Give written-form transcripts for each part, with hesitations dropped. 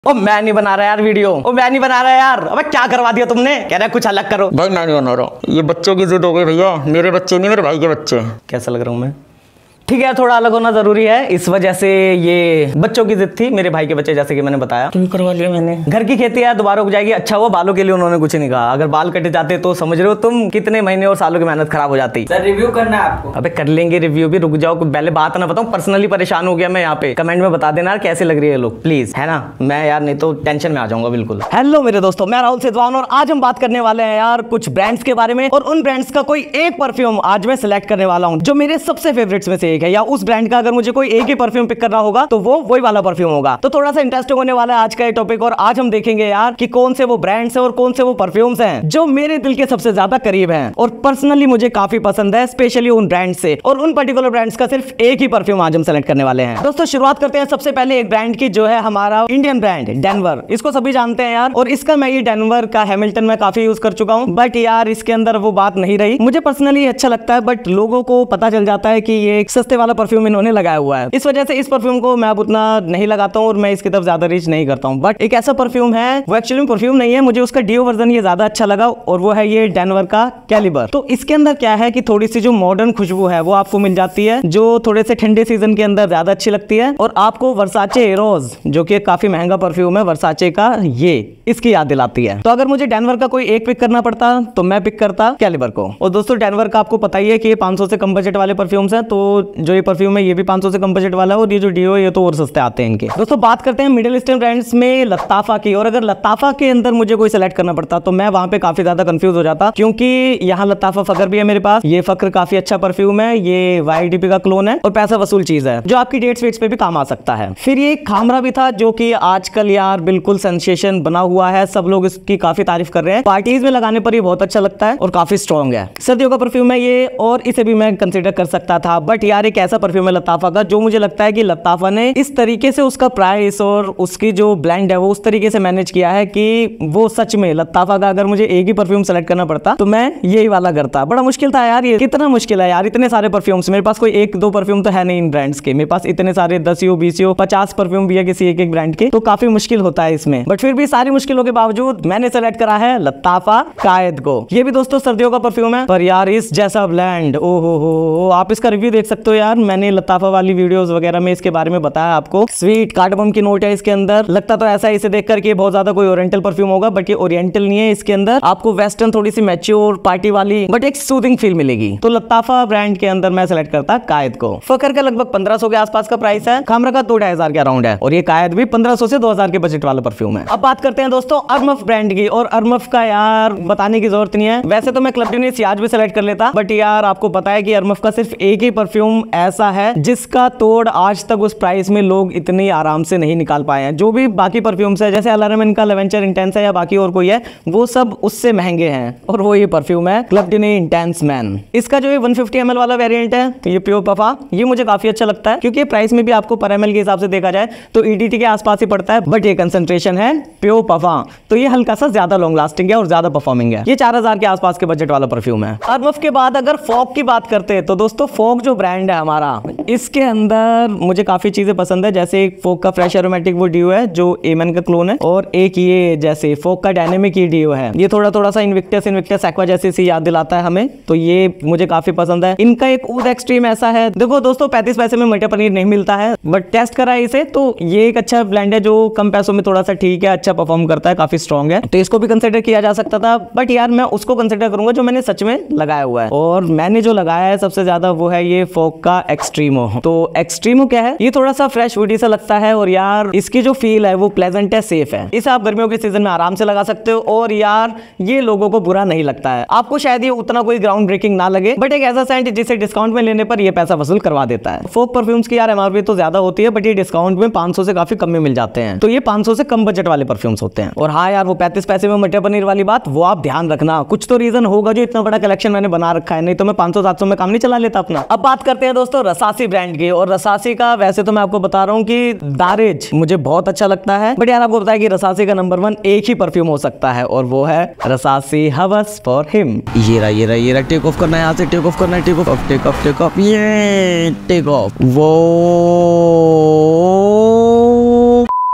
ओ मैं नहीं बना रहा यार वीडियो। ओ मैं नहीं बना रहा यार। अबे क्या करवा दिया तुमने? कह रहा है कुछ अलग करो। भाई मैं नहीं बना रहा, ये बच्चों की जिद हो गई भैया। मेरे बच्चे नहीं, मेरे भाई के बच्चे। कैसा लग रहा हूँ मैं? ठीक है, थोड़ा अलग होना जरूरी है, इस वजह से ये बच्चों की जिद थी, मेरे भाई के बच्चे, जैसे कि मैंने बताया। क्यों करवा लिया मैंने? घर की खेती है, दोबारा उग जाएगी। अच्छा हुआ बालों के लिए उन्होंने कुछ नहीं कहा, अगर बाल कटे जाते तो समझ रहे हो तुम कितने महीने और सालों की मेहनत खराब हो जाती। सर रिव्यू करना है आपको। अबे कर लेंगे रिव्यू भी, रुक जाओ, पहले बात ना बताऊं। पर्सनली परेशान हो गया मैं यहाँ पे। कमेंट में बता देना यार कैसे लग रही है लोग, प्लीज, है ना। मैं यार नहीं तो टेंशन में आ जाऊंगा बिल्कुल। हेलो मेरे दोस्तों, मैं राहुल सिद्धवान और आज हम बात करने वाले हैं यार कुछ ब्रांड्स के बारे में, और उन ब्रांड्स का कोई एक परफ्यूम आज मैं सिलेक्ट करने वाला हूँ जो मेरे सबसे फेवरेट्स में से एक है, या उस ब्रांड का अगर मुझे कोई एक ही परफ्यूम पिक करना होगा तो वो वही वाला परफ्यूम होगा। तो थोड़ा सा इंटरेस्टिंग होने वाला है आज का ये टॉपिक, और आज हम देखेंगे यार कि कौन से वो ब्रांड्स हैं और कौन से वो परफ्यूम्स हैं जो मेरे दिल के सबसे ज्यादा करीब हैं और पर्सनली मुझे काफी पसंद है, स्पेशली उन ब्रांड से। और उन पर्टिकुलर ब्रांड्स का सिर्फ एक ही परफ्यूम आज हम सेलेक्ट करने वाले हैं। दोस्तों शुरुआत करते हैं सबसे पहले एक ब्रांड की, जो है हमारा इंडियन ब्रांड डेनवर। इसको सभी जानते हैं यार, और इसका मैं ये डेनवर का हैमिल्टन में काफी यूज कर चुका हूँ, बट यार इसके अंदर वो बात नहीं रही। मुझे पर्सनली अच्छा लगता है, बट लोगों को पता चल जाता है कि ये एक सस्ते वाला परफ्यूम इन्होंने लगाया हुआ है, इस वजह से इस परफ्यूम को मैं अब उतना नहीं लगाता हूं और मैं इसकी तरफ ज्यादा रीच नहीं करता हूं। बट एक ऐसा परफ्यूम है, वो एक्चुअली परफ्यूम नहीं है, मुझे उसका डीओ वर्जन ये ज्यादा अच्छा लगा, और वो है ये डेनवर का कैलिबर। तो इसके अंदर क्या है कि थोड़ी सी जो मॉडर्न खुशबू है वो आपको मिल जाती है, जो थोड़े से ठंडे सीजन के अंदर ज्यादा अच्छी लगती है। और आपको वर्साचे एरोज, जो कि काफी महंगा परफ्यूम है वर्साचे का, ये इसकी याद दिलाती है। तो अगर मुझे डेनवर का कोई एक पिक करना पड़ता तो मैं पिक करता कैलिबर को। और दोस्तों डेनवर का आपको पता ही है कि ये 500 से कम बजट वाले परफ्यूम्स हैं, तो जो ये परफ्यूम है ये भी 500 से कम बजट वाला है, और ये जो डीओ ये तो और सस्ते आते हैं इनके। दोस्तों बात करते हैं मिडिल ईस्टर्न ब्रांड्स में लताफा की, और अगर लताफा के अंदर मुझे कोई सिलेक्ट करना पड़ता तो मैं वहां पे काफी ज्यादा कंफ्यूज हो जाता, क्योंकि यहाँ लताफा फकर भी है मेरे पास। ये फकर काफी अच्छा परफ्यूम है, ये वाईडीपी का क्लोन है और पैसा वसूल चीज है जो आपकी डेट्स वेट्स पे भी काम आ सकता है। फिर ये खामरा भी था, जो कि आजकल यार बिल्कुल सेंसेशन बना हुआ है, सब लोग इसकी काफी तारीफ कर रहे हैं। पार्टीज में लगाने पर ये बहुत अच्छा लगता है और काफी स्ट्रॉन्ग है। सर्दियों का परफ्यूम है ये, और इसे भी मैं कंसिडर कर सकता था, बट यार एक ऐसा परफ्यूम है लताफा का जो मुझे लगता है कि लताफा ने इस तरीके से उसका प्राइस और उसकी जो ब्लेंड है वो उस तरीके से मैनेज किया है कि वो सच में लताफा का अगर मुझे एक ही परफ्यूम सेलेक्ट करना पड़ता तो मैं यही वाला करता। बड़ा मुश्किल था यार, ये कितना मुश्किल है यार, इतने सारे परफ्यूम्स। मेरे पास कोई एक दो परफ्यूम तो है नहीं इन ब्रांड्स के, मेरे पास इतने सारे 10 20 50 परफ्यूम भी है किसी एक एक ब्रांड के, तो काफी मुश्किल होता है इसमें। बट फिर भी सारी मुश्किलों के बावजूद मैंने सेलेक्ट करा है लताफा कायद को। ये भी दोस्तों सर्दियों का परफ्यूम है, पर यार इस जैसा ब्लेंड, ओ हो, आप इसका रिव्यू देख सकते हो यार, मैंने लताफा वाली वीडियोस वगैरह में इसके बारे में बताया आपको। स्वीट कार्डमम की नोट है इसके अंदर, लगता तो ऐसा है इसे देखकर कि बहुत ज्यादा कोई ओरिएंटल परफ्यूम होगा, बट ये ओरिएंटल नहीं है। इसके अंदर आपको वेस्टर्न थोड़ी सी मैच्योर पार्टी वाली बट एक सूदिंग फील मिलेगी। तो लताफा ब्रांड के अंदर मैं सेलेक्ट करता कायद को। फकर का लगभग 1500 के आसपास का प्राइस है, खामरा का 2-2,500 के अराउंड है, और ये कायद भी 1500 से 2000 के बजट वाला परफ्यूम है। अब बात करते हैं दोस्तों अरमफ ब्रांड की, और अरमफ का यार बताने की जरूरत नहीं है, वैसे तो मैं क्लब ड्यूनी सियाज भी सेलेक्ट कर लेता, बट यार आपको पता है कि अरमफ का सिर्फ एक ही परफ्यूम ऐसा है जिसका तोड़ आज तक उस प्राइस में लोग इतनी आराम से नहीं निकाल पाए हैं। जो भी बाकी परफ्यूम्स है, जैसे अलारमन का लेवेंचर इंटेंस है या बाकी और कोई है, वो सब उससे महंगे हैं, और वो ये परफ्यूम है क्लब ड्यूनी इंटेंस मैन। इसका जो 150 ml वाला वेरिएंट है, तो ये प्योर पफा, ये मुझे काफी अच्छा लगता है, क्योंकि प्राइस में भी आपको पर ml के हिसाब से देखा जाए तो ईडीटी के आसपास ही पड़ता है, बट ये कंसेंट्रेशन है प्योर पफा, तो ये हल्का सा ज्यादा लॉन्ग लास्टिंग है और ज्यादा परफॉर्मिंग है। ये 4000 के आसपास के बजट वाला परफ्यूम है। अरमफ के बाद अगर फॉग की बात करते हैं तो दोस्तों फॉग जो ब्रांड है हमारा, इसके अंदर मुझे काफी चीजें पसंद है, जैसे एक फॉग का फ्रेश एरोमेटिक वो डीओ है जो एमन का क्लोन है, और एक ये जैसे फॉग का डायनेमिक ये डीओ है, ये थोड़ा सा इन्विक्टस एक्वा जैसे सी याद दिलाता है हमें, तो ये मुझे काफी पसंद है। इनका एक ऊद एक्सट्रीम ऐसा है, देखो दोस्तों 35 पैसे में मटर पनीर नहीं मिलता है, बट टेस्ट करा है इसे, तो ये एक अच्छा ब्लेंड है जो कम पैसों में थोड़ा सा ठीक है, अच्छा परफॉर्म करता है, काफी स्ट्रॉन्ग है, तो इसको भी कंसिडर किया जा सकता था, बट यार मैं उसको कंसिडर करूंगा जो मैंने सच में लगाया हुआ है, और मैंने जो लगाया है सबसे ज्यादा वो है ये फॉग का एक्सट्रीमो। तो एक्सट्रीमो क्या है, ये थोड़ा सा फ्रेश वुडी सा लगता है, और यार इसकी जो फील है वो प्लेजेंट है, सेफ है, इसे आप गर्मियों के सीजन में आराम से लगा सकते हो, और यार ये लोगों को बुरा नहीं लगता है। आपको शायद ये उतना कोई ग्राउंड ब्रेकिंग ना लगे, बट एक ऐसा सेंट जिसे डिस्काउंट में लेने पर ये पैसा वसूल करवा देता है। फॉग परफ्यूम्स की यार एमआरपी तो ज्यादा होती है, बट ये डिस्काउंट में 500 से काफी कम में मिल जाते हैं, तो ये 500 से कम बजट वाले परफ्यूम्स होते हैं। और हाँ यार वो 35 पैसे में मटर पनीर वाली बात, वो आप ध्यान रखना, कुछ तो रीजन होगा जो इतना बड़ा कलेक्शन मैंने बना रखा है, नहीं तो मैं 500-700 में काम नहीं चला लेता अपना। अब बात करते हैं दोस्तों रसासी ब्रांड की, और रसासी का वैसे तो मैं आपको बता रहा हूँ कि दारेज मुझे बहुत अच्छा लगता है, बट यार आपको पता है कि रसासी का नंबर 1 एक ही परफ्यूम हो सकता है, और वो है रसासी हवस फॉर हिम। ये रहा टेक ऑफ करना है, यहाँ से टेक ऑफ करना है, टेक ऑफ, ये टेक ऑफ, वो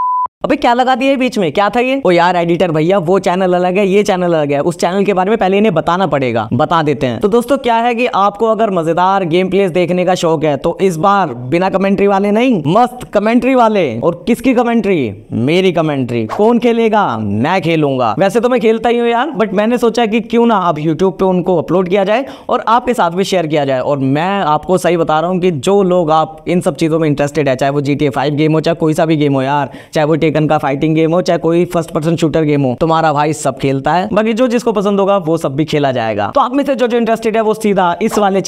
अबे क्या लगा दिया है बीच में, क्या था ये? ओ यार एडिटर भैया, वो चैनल अलग है, ये चैनल अलग है, उस चैनल के बारे में पहले इन्हें बताना पड़ेगा, बता देते हैं। तो दोस्तों क्या है कि आपको अगर मजेदार गेम प्लेस देखने का शौक है तो इस बार बिना कमेंट्री वाले नहीं, मस्त कमेंट्री वाले। और किसकी कमेंट्री? मेरी कमेंट्री। कौन खेलेगा? मैं खेलूंगा। वैसे तो मैं खेलता ही हूँ यार, बट मैंने सोचा कि क्यों ना अब यूट्यूब पे उनको अपलोड किया जाए और आपके साथ भी शेयर किया जाए। और मैं आपको सही बता रहा हूँ कि जो लोग आप इन सब चीजों में इंटरेस्टेड है, चाहे वो GTA 5 गेम हो, चाहे कोई सा भी गेम हो यार, चाहे वो टेकन का फाइटिंग गेम हो, चाहे कोई फर्स्ट पर्सन शूटर गेम हो, तुम्हारा भाई सब खेलता है। बाकी जो जिसको पसंद होगा वो सब भी खेला जाएगा। तो आप में से जो जो इंटरेस्टेड है वो सीधा इस वाले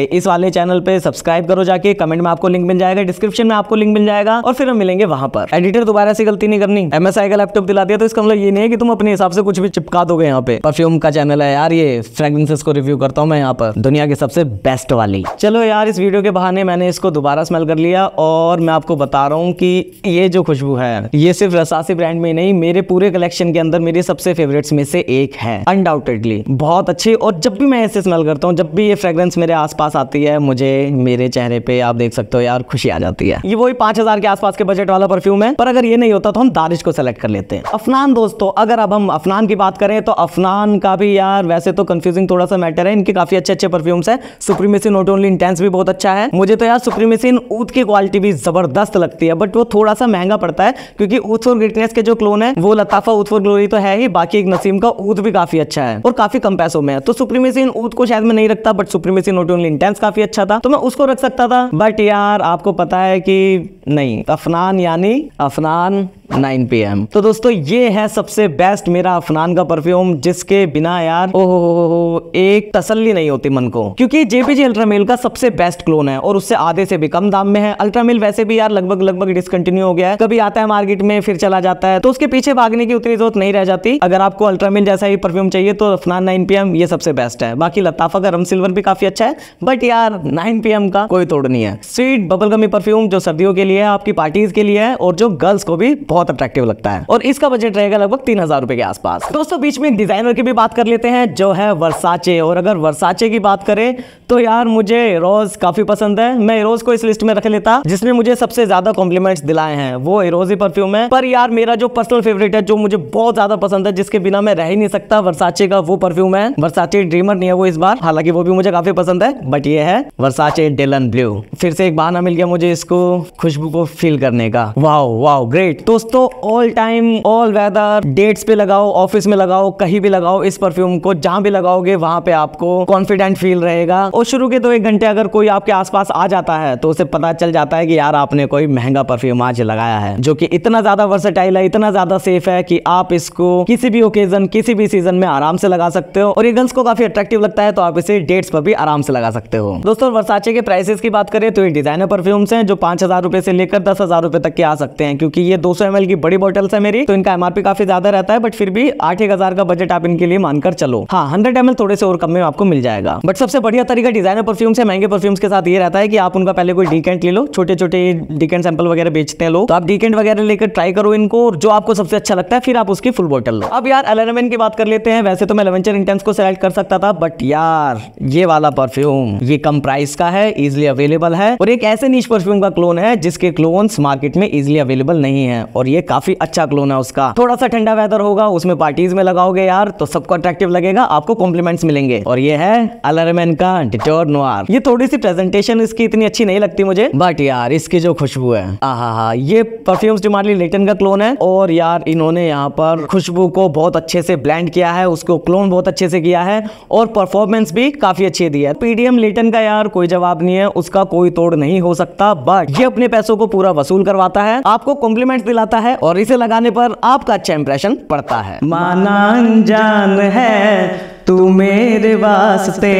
चैनल पे सब्सक्राइब करो जाके, कमेंट में आपको लिंक मिल जाएगा, डिस्क्रिप्शन में आपको लिंक मिल जाएगा, और फिर हम मिलेंगे वहां पर। एडिटर दोबारा से गलती नहीं करनी, MSI का लैपटॉप दिला दिया तो इसका मतलब ये नहीं है कि तुम अपने हिसाब से कुछ भी चिपका दोगे। यहाँ पे परफ्यूम का चैनल है यार, ये फ्रेग्रेंसेस को रिव्यू करता हूँ मैं यहाँ पर, दुनिया की सबसे बेस्ट वाली। चलो यार, इस वीडियो के बहाने मैंने इसको दोबारा स्मेल कर लिया और मैं आपको बता रहा हूँ कि ये जो खुशबू है ये सिर्फ रसासी ब्रांड में नहीं, मेरे पूरे कलेक्शन के अंदर मेरे सबसे फेवरेट्स में से एक है अनडाउटेडली। बहुत अच्छी, और जब भी मैं ऐसे स्मेल करता हूँ, जब भी ये फ्रेग्रेंस मेरे आसपास आती है, मुझे मेरे चेहरे पे आप देख सकते हो यार खुशी आ जाती है। ये वही 5000 के आसपास के बजट वाला परफ्यूम है, पर अगर ये नहीं होता तो हम दानिश को सेलेक्ट कर लेते हैं। अफनान दोस्तों, अगर अब हम अफनान की बात करें तो अफनान का भी यार वैसे तो कंफ्यूजिंग थोड़ा सा मैटर है, इनके काफी अच्छे परफ्यूम्स है। सुप्रीमेसी नॉट ओनली इंटेंस भी बहुत अच्छा है। मुझे तो यार सुप्रीमेसी ऊद की क्वालिटी भी जबरदस्त लगती है, बट वो थोड़ा सा महंगा पड़ता है क्योंकि ऊद फॉर ग्रेटनेस के जो क्लोन है वो लताफा ऊद फॉर ग्लोरी तो है ही, बाकी एक नसीम का ऊद भी काफी अच्छा है और काफी कम पैसों में है। तो सुप्रीमेसी ऊद को शायद मैं नहीं रखता, but supremacy not only intense काफी अच्छा था तो मैं उसको रख सकता था। बट यार आपको पता है कि नहीं, अफनान यानी अफनान 9 PM। तो दोस्तों ये है सबसे बेस्ट मेरा अफनान का परफ्यूम, जिसके बिना यार ओहो एक तसल्ली नहीं होती मन को, क्योंकि JPG अल्ट्रामेल का सबसे बेस्ट क्लोन है और उससे आधे से भी कम दाम में है। अल्ट्रामेल वैसे भी यार लगभग डिसकंटिन्यू हो गया है, कभी आता है मार्केट में फिर चला जाता है, तो उसके पीछे भागने की उतनी जरूरत नहीं रह जाती। अगर आपको अल्ट्रामेल जैसा ही परफ्यूम चाहिए तो अफनान 9 PM ये सबसे बेस्ट है। बाकी लताफा का रम सिल्वर भी काफी अच्छा है, बट यार 9 PM का कोई तोड़ नहीं है। स्वीट बबलगमी परफ्यूम जो सर्दियों के लिए है, आपकी पार्टीज के लिए है और जो गर्ल्स को भी बहुत अट्रैक्टिव लगता है, और इसका बजट रहेगा लगभग 3000 रुपए के आसपास। दोस्तों बीच में एक डिजाइनर की भी बात कर लेते हैं जो है वर्साचे। और अगर वर्साचे की बात करें तो यार मुझे एरोज काफी पसंद है। मैं एरोज को इस लिस्ट में रख लेता, जिसने मुझे सबसे ज्यादा कॉम्प्लीमेंट्स दिलाए हैं वो एरोज ही परफ्यूम है। पर यार मेरा जो पर्सनल फेवरेट है, जो मुझे बहुत ज्यादा पसंद है, जिसके बिना मैं रह ही नहीं सकता, वर्साचे का वो परफ्यूम है। वर्साचे ड्रीमर नहीं है वो इस बार, हालांकि वो भी मुझे काफी पसंद है, बट ये है वर्साचे डिलन ब्लू। फिर से एक बहाना मिल गया मुझे इसको खुशबू को फील करने का। Wow wow great. दोस्तों all time all weather dates पे लगाओ, ऑफिस में लगाओ, कहीं भी लगाओ, इस परफ्यूम को जहां भी लगाओगे वहां पे आपको कॉन्फिडेंट फील रहेगा। और शुरू के 2-1 घंटे अगर कोई आपके आसपास आ जाता है तो उसे पता चल जाता है कि यार आपने कोई महंगा परफ्यूम आज लगाया है, जो कि इतना ज्यादा वर्सेटाइल है, इतना ज्यादा सेफ है कि आप इसको किसी भी ओकेजन, किसी भी सीजन में आराम से लगा सकते हो। और ये गर्ल्स को काफी अट्रैक्टिव लगता है तो आप इसे डेट्स पर भी आराम से लगा सकते हो। दोस्तों वर्साचे के प्राइसेस की बात करें तो ये डिजाइनर परफ्यूम्स हैं जो 5000 रुपए से लेकर 10,000 रुपए तक के आ सकते हैं। क्योंकि ये 200 ml की बड़ी बॉटल्स है मेरी, तो इनका MRP काफी ज्यादा रहता है, बट फिर भी 8-1000 का बजट आप इनके लिए मानकर चलो। हाँ 100 ml थोड़े से और कम में आपको मिल जाएगा। बट सबसे बढ़िया तरीका डिजाइनर परफ्यूम से महंगे परफ्यूम्स के साथ ये रहता है कि आप उनका पहले कोई डीकेंट ले लो, छोटे छोटे डीकेंट सैंपल वगैरह बेचते हैं लोग, तो आप डीकेंट वगैरह लेकर ट्राई करो इनको, जो आपको सबसे अच्छा लगता है फिर आप उसकी फुल बोतल लो। अब यार एलेवेन की बात कर लेते हैं। वैसे तो मैं लेवेंचर इंटेंस को सेलेक्ट कर सकता था, बट यार ये वाला परफ्यूम ये कम प्राइस का है, इजिली अवेलेबल है और एक ऐसे नीश परफ्यूम का क्लोन है जिसके क्लोन्स मार्केट में इजिली अवेलेबल नहीं है, और ये काफी अच्छा क्लोन है उसका। थोड़ा सा ठंडा वेदर होगा, उसमें पार्टीज में लगाओगे यार तो सबको अट्रैक्टिव लगेगा, आपको कॉम्प्लीमेंट्स मिलेंगे। और ये है एलेवेन का डिटोर नोयर। ये थोड़ी सी प्रेजेंटेशन इसकी इतनी अच्छी नहीं लगती मुझे, बट यार इसकी जो खुशबू है आहा, ये परफ्यूम्स जो मार्ली लेटन का क्लोन है, और यार इन्होंने यहाँ पर खुशबू को बहुत अच्छे से ब्लेंड किया है, उसको क्लोन बहुत अच्छे से किया है और परफॉर्मेंस भी काफी अच्छी दी है। PDM लेटन का यार कोई जवाब नहीं है, उसका कोई तोड़ नहीं हो सकता, बट ये अपने पैसों को पूरा वसूल करवाता है, आपको कॉम्प्लीमेंट दिलाता है और इसे लगाने पर आपका अच्छा इंप्रेशन पड़ता है। माना अनजान है तू मेरे वास्ते,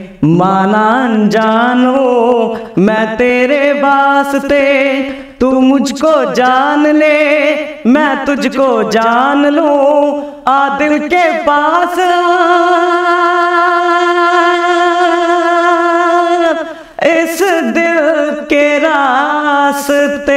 माना अनजानो मैं तेरे वास्ते, तू मुझको जान ले मैं तुझको जान लूं, आ दिल के पास इस दिल के रास्ते,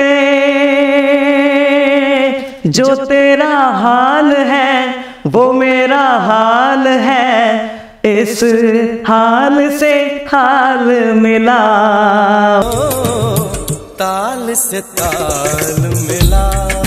जो तेरा हाल है वो मेरा हाल है, इस हाल से हाल मिला, ताल से ताल मिला।